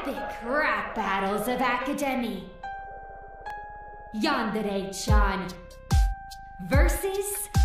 epic rap battles of Academy. Yandere-chan versus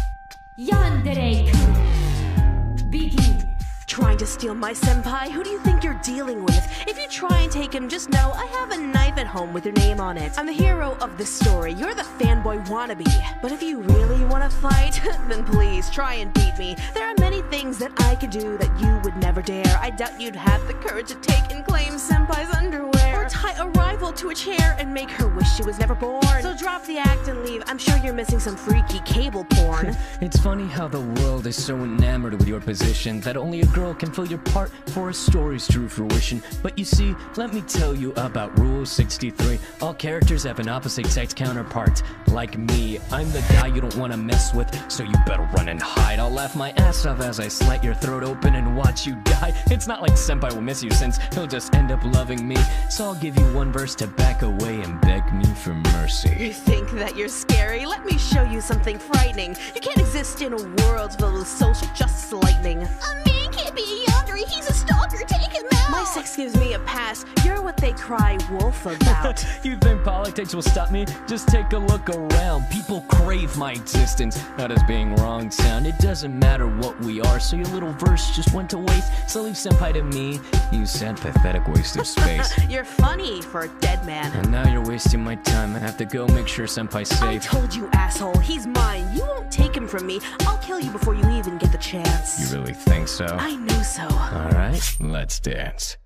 Yandere-kun. Begin. Trying to steal my senpai? Who do you think you're dealing with? If you try and take him, just know I have a knife at home with your name on it. I'm the hero of this story. You're the fanboy wannabe. But if you really want to fight, then please try and beat me. There are many things that I could do that you would never dare. I doubt you'd have the courage to take and claim senpai's underwear. Or tie a rival to a chair and make her wish she was never born. So drop the act and leave. I'm sure you're missing some freaky cable porn. It's funny how the world is so enamored with your position that only a girl can fill your part for a story's true fruition. But you see, let me tell you about Rule 63. All characters have an opposite sex counterpart. Like me, I'm the guy you don't want to mess with, so you better run and hide. I'll laugh my ass off as I slit your throat open and watch you die. It's not like senpai will miss you, since he'll just end up loving me. So I'll give you one verse to back away and beg me for mercy. You think that you're scary? Let me show you something frightening. You can't exist in a world filled with social justice lightning. A man can't be a Yandere, he's a stalker, take him out! My sex gives me a pass, you're what they cry wolf about. You think politics will stop me? Just take a look around. People crave my existence, not as being wrong sound. It doesn't matter what we are, so your little verse just went to waste. So leave senpai to me, you sad pathetic waste of space. You're funny for a dead man. And now you're wasting my time. I have to go make sure senpai's safe. I told you, asshole, he's mine. You won't take him from me. I'll kill you before you even get the chance. You really think so? I know so. Alright, let's dance.